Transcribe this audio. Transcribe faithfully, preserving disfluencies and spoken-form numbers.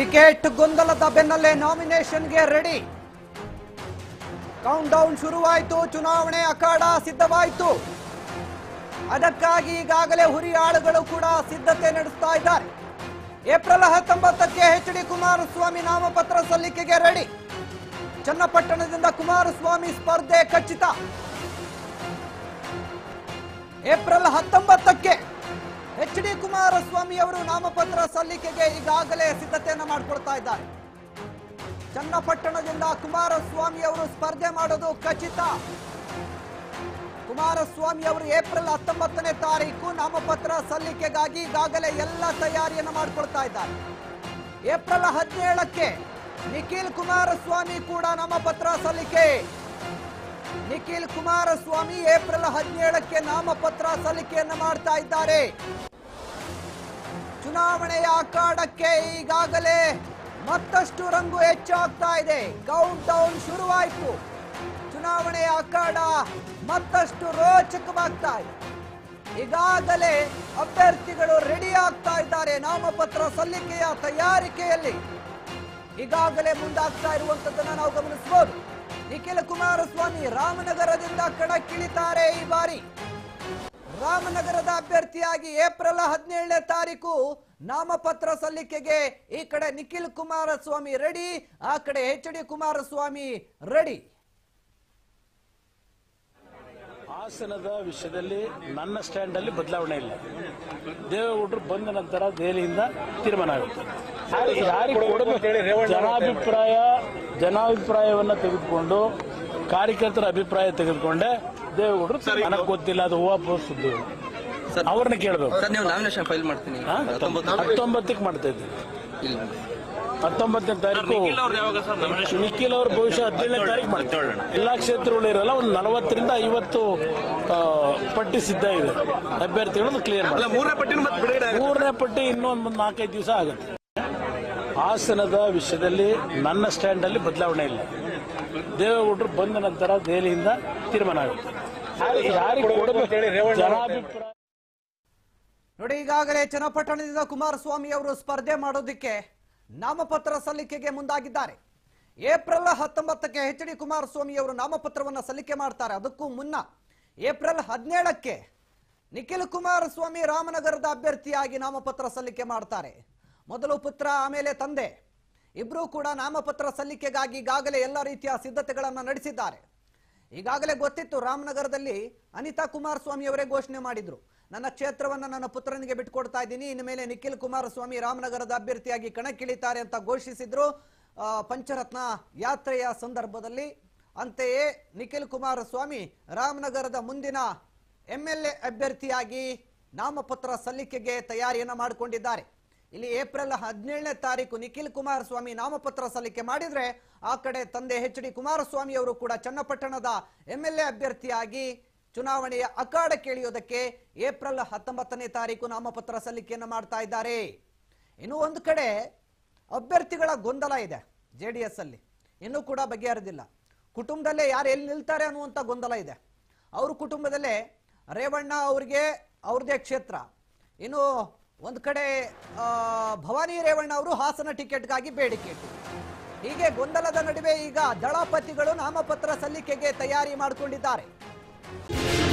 Ticket ಗೊಂದಲದ ಬೆನ್ನಲ್ಲೇ ನಾಮಿನೇಷನ್ಗೆ ready. Count down ಶುರುವಾಯಿತು. ಚುನಾವಣೆ ಅಖಾಡ ಸಿದ್ಧವಾಯಿತು. ಅದಕ್ಕಾಗಿ ಈಗಾಗಲೇ ಹುರಿಯಾಳುಗಳು ಕೂಡ ಸಿದ್ಧತೆ ನಡೆಸ್ತಾ ಇದ್ದಾರೆ. ಏಪ್ರಿಲ್ ಹತ್ತೊಂಬತ್ತಕ್ಕೆ ಎಚ್ ಡಿ ಕುಮಾರಸ್ವಾಮಿ ನಾಮಪತ್ರ ಸಲ್ಲಿಕೆಗೆ ರೆಡಿ. ಚನ್ನಪಟ್ಟಣದಿಂದ ಕುಮಾರಸ್ವಾಮಿ ಸ್ಪರ್ಧೆ ಖಚಿತ. ಏಪ್ರಿಲ್ ಹತ್ತೊಂಬತ್ತಕ್ಕೆ ಎಚ್ ಡಿ ಕುಮಾರಸ್ವಾಮಿ ಅವರು ನಾಮಪತ್ರ ಸಲ್ಲಿಕೆಗೆ ಈಗಾಗಲೇ ಸಿದ್ಧತೆಯನ್ನು ಮಾಡಿಕೊಳ್ತಾ ಇದ್ದಾರೆ. ಚನ್ನಪಟ್ಟಣದಿಂದ ಕುಮಾರಸ್ವಾಮಿ ಅವರು ಸ್ಪರ್ಧೆ ಮಾಡೋದು ಖಚಿತ. ಕುಮಾರಸ್ವಾಮಿ ಅವರು ಏಪ್ರಿಲ್ ಹತ್ತೊಂಬತ್ತನೇ ತಾರೀಕು ನಾಮಪತ್ರ ಸಲ್ಲಿಕೆಗಾಗಿ ಈಗಾಗಲೇ ಎಲ್ಲ ತಯಾರಿಯನ್ನು ಮಾಡಿಕೊಳ್ತಾ ಇದ್ದಾರೆ. ಏಪ್ರಿಲ್ ಹದಿನೇಳಕ್ಕೆ ನಿಖಿಲ್ ಕುಮಾರಸ್ವಾಮಿ ಕೂಡ ನಾಮಪತ್ರ ಸಲ್ಲಿಕೆ. ನಿಖಿಲ್ ಕುಮಾರಸ್ವಾಮಿ ಏಪ್ರಿಲ್ ಹದಿನೇಳಕ್ಕೆ ನಾಮಪತ್ರ ಸಲ್ಲಿಕೆಯನ್ನು ಮಾಡ್ತಾ ಇದ್ದಾರೆ. ಚುನಾವಣೆಯ ಅಖಾಡಕ್ಕೆ ಈಗಾಗಲೇ ಮತ್ತಷ್ಟು ರಂಗು ಹೆಚ್ಚಾಗ್ತಾ ಇದೆ. ಕೌಂಟ್ ಡೌನ್ ಶುರುವಾಯಿತು. ಚುನಾವಣೆಯ ಅಖಾಡ ಮತ್ತಷ್ಟು ರೋಚಕವಾಗ್ತಾ ಇದೆ. ಈಗಾಗಲೇ ಅಭ್ಯರ್ಥಿಗಳು ರೆಡಿ ಆಗ್ತಾ ಇದ್ದಾರೆ. ನಾಮಪತ್ರ ಸಲ್ಲಿಕೆಯ ತಯಾರಿಕೆಯಲ್ಲಿ ಈಗಾಗಲೇ ಮುಂದಾಗ್ತಾ ಇರುವಂತದ್ದನ್ನು ನಾವು ಗಮನಿಸಬಹುದು. ನಿಖಿಲ್ ಕುಮಾರಸ್ವಾಮಿ ರಾಮನಗರದಿಂದ ಕಣಕ್ಕಿಳಿತಾರೆ. ಈ ಬಾರಿ ರಾಮನಗರದ ಅಭ್ಯರ್ಥಿಯಾಗಿ ಏಪ್ರಿಲ್ ಹದಿನೇಳನೇ ತಾರೀಕು ನಾಮಪತ್ರ ಸಲ್ಲಿಕೆಗೆ ಈ ಕಡೆ ನಿಖಿಲ್ ಕುಮಾರಸ್ವಾಮಿ ರೆಡಿ, ಆ ಕಡೆ ಎಚ್ ಡಿ ಕುಮಾರಸ್ವಾಮಿ ರೆಡಿ. ಹಾಸನದ ವಿಷಯದಲ್ಲಿ ನನ್ನ ಸ್ಟ್ಯಾಂಡ್ ಅಲ್ಲಿ ಬದಲಾವಣೆ ಇಲ್ಲ. ದೇವೇಗೌಡರು ಬಂದ ನಂತರ ದೆಹಲಿಯಿಂದ ತೀರ್ಮಾನ ಆಗುತ್ತೆ. ಜನಾಭಿಪ್ರಾಯ ಜನಾಭಿಪ್ರಾಯವನ್ನ ತೆಗೆದುಕೊಂಡು ಕಾರ್ಯಕರ್ತರ ಅಭಿಪ್ರಾಯ ತೆಗೆದುಕೊಂಡೆ ದೇವೇಗೌಡರು ನನಗೆ ಗೊತ್ತಿಲ್ಲ, ಅದು ಹೂವು ಸುದ್ದಿ, ಅವ್ರನ್ನ ಕೇಳಬೇಕು. ನೀವು ನಾಮಿನೇಷನ್ ಫೈಲ್ ಮಾಡ್ತೀನಿ ಹತ್ತೊಂಬತ್ತಕ್ಕೆ ಮಾಡ್ತಾ ಇದ್ದೀವಿ. ಹತ್ತೊಂಬತ್ತನೇ ತಾರೀಕು ನಿಖಿಲ್ ಅವರು ಬಹುಶಃ ಹದಿನೇಳನೇ ತಾರೀಕು ಮಾಡ್ತಾರೆ. ಎಲ್ಲಾ ಕ್ಷೇತ್ರಗಳು ಇರಲ್ಲ, ಒಂದು ನಲವತ್ತರಿಂದ ಐವತ್ತು ಪಟ್ಟಿ ಸಿದ್ಧ ಇದೆ. ಅಭ್ಯರ್ಥಿಗಳನ್ನು ಕ್ಲಿಯರ್ ಮಾಡಿ ಮೂರನೇ ಪಟ್ಟಿ ಇನ್ನೊಂದು ನಾಲ್ಕೈದು ದಿವಸ ಆಗುತ್ತೆ. ಹಾಸನದ ವಿಷಯದಲ್ಲಿ ನನ್ನ ಸ್ಟ್ಯಾಂಡ್ ಅಲ್ಲಿ ಬದಲಾವಣೆ ಇಲ್ಲ. ದೇವೇಗೌಡರು ಬಂದ ನಂತರ ದೆಹಲಿಯಿಂದ ತೀರ್ಮಾನ ಆಗುತ್ತೆ. ಜನಾಭಿಪ್ರಾಯ ನೋಡಿ, ಈಗಾಗಲೇ ಚನ್ನಪಟ್ಟಣದಿಂದ ಕುಮಾರಸ್ವಾಮಿ ಅವರು ಸ್ಪರ್ಧೆ ಮಾಡೋದಕ್ಕೆ ನಾಮಪತ್ರ ಸಲ್ಲಿಕೆಗೆ ಮುಂದಾಗಿದ್ದಾರೆ. ಏಪ್ರಿಲ್ ಹತ್ತೊಂಬತ್ತಕ್ಕೆ ಎಚ್ ಡಿ ಕುಮಾರಸ್ವಾಮಿ ಅವರು ನಾಮಪತ್ರವನ್ನು ಸಲ್ಲಿಕೆ ಮಾಡ್ತಾರೆ. ಅದಕ್ಕೂ ಮುನ್ನ ಏಪ್ರಿಲ್ ಹದಿನೇಳಕ್ಕೆ ನಿಖಿಲ್ ಕುಮಾರಸ್ವಾಮಿ ರಾಮನಗರದ ಅಭ್ಯರ್ಥಿಯಾಗಿ ನಾಮಪತ್ರ ಸಲ್ಲಿಕೆ ಮಾಡ್ತಾರೆ. ಮೊದಲು ಪುತ್ರ, ಆಮೇಲೆ ತಂದೆ, ಇಬ್ರು ಕೂಡ ನಾಮಪತ್ರ ಸಲ್ಲಿಕೆಗಾಗಿ ಈಗಾಗಲೇ ಎಲ್ಲ ರೀತಿಯ ಸಿದ್ಧತೆಗಳನ್ನು ನಡೆಸಿದ್ದಾರೆ. ಈಗಾಗಲೇ ಗೊತ್ತಿತ್ತು, ರಾಮನಗರದಲ್ಲಿ ಅನಿತಾ ಕುಮಾರಸ್ವಾಮಿ ಅವರೇ ಘೋಷಣೆ ಮಾಡಿದ್ರು, ನನ್ನ ಕ್ಷೇತ್ರವನ್ನು ನನ್ನ ಪುತ್ರನಿಗೆ ಬಿಟ್ಟುಕೊಡ್ತಾ ಇದ್ದೀನಿ, ಇನ್ನು ಮೇಲೆ ನಿಖಿಲ್ ಕುಮಾರಸ್ವಾಮಿ ರಾಮನಗರದ ಅಭ್ಯರ್ಥಿಯಾಗಿ ಕಣಕ್ಕಿಳಿತಾರೆ ಅಂತ ಘೋಷಿಸಿದ್ರು ಪಂಚರತ್ನ ಯಾತ್ರೆಯ ಸಂದರ್ಭದಲ್ಲಿ. ಅಂತೆಯೇ ನಿಖಿಲ್ ಕುಮಾರಸ್ವಾಮಿ ರಾಮನಗರದ ಮುಂದಿನ ಎಂ ಎಲ್ ಎ ಅಭ್ಯರ್ಥಿಯಾಗಿ ನಾಮಪತ್ರ ಸಲ್ಲಿಕೆಗೆ ತಯಾರಿಯನ್ನು ಮಾಡಿಕೊಂಡಿದ್ದಾರೆ. ಇಲ್ಲಿ ಏಪ್ರಿಲ್ ಹದಿನೇಳನೇ ತಾರೀಕು ನಿಖಿಲ್ ಕುಮಾರಸ್ವಾಮಿ ನಾಮಪತ್ರ ಸಲ್ಲಿಕೆ ಮಾಡಿದ್ರೆ, ಆ ಕಡೆ ತಂದೆ ಎಚ್ ಡಿ ಕುಮಾರಸ್ವಾಮಿ ಅವರು ಕೂಡ ಚನ್ನಪಟ್ಟಣದ ಎಂ ಎಲ್ ಎ ಅಭ್ಯರ್ಥಿಯಾಗಿ ಚುನಾವಣೆಯ ಅಖಾಡಕ್ಕೆ ಇಳಿಯೋದಕ್ಕೆ ಏಪ್ರಿಲ್ ಹತ್ತೊಂಬತ್ತನೇ ತಾರೀಕು ನಾಮಪತ್ರ ಸಲ್ಲಿಕೆಯನ್ನು ಮಾಡ್ತಾ ಇದ್ದಾರೆ. ಇನ್ನು ಒಂದು ಕಡೆ ಅಭ್ಯರ್ಥಿಗಳ ಗೊಂದಲ ಇದೆ ಜೆ ಡಿ ಎಸ್ ಅಲ್ಲಿ, ಇನ್ನೂ ಕೂಡ ಬಗೆಹರಿದಿಲ್ಲ. ಕುಟುಂಬದಲ್ಲೇ ಯಾರು ಎಲ್ಲಿ ನಿಲ್ತಾರೆ ಅನ್ನುವಂಥ ಗೊಂದಲ ಇದೆ. ಅವ್ರ ಕುಟುಂಬದಲ್ಲೇ ರೇವಣ್ಣ ಅವ್ರಿಗೆ ಅವ್ರದೇ ಕ್ಷೇತ್ರ, ಇನ್ನು ಒಂದು ಕಡೆ ಭವಾನಿ ರೇವಣ್ಣ ಅವರು ಹಾಸನ ಟಿಕೆಟ್ಗಾಗಿ ಬೇಡಿಕೆ ಇಟ್ಟು, ಹೀಗೆ ಗೊಂದಲದ ನಡುವೆ ಈಗ ದಳಪತಿಗಳು ನಾಮಪತ್ರ ಸಲ್ಲಿಕೆಗೆ ತಯಾರಿ ಮಾಡಿಕೊಂಡಿದ್ದಾರೆ.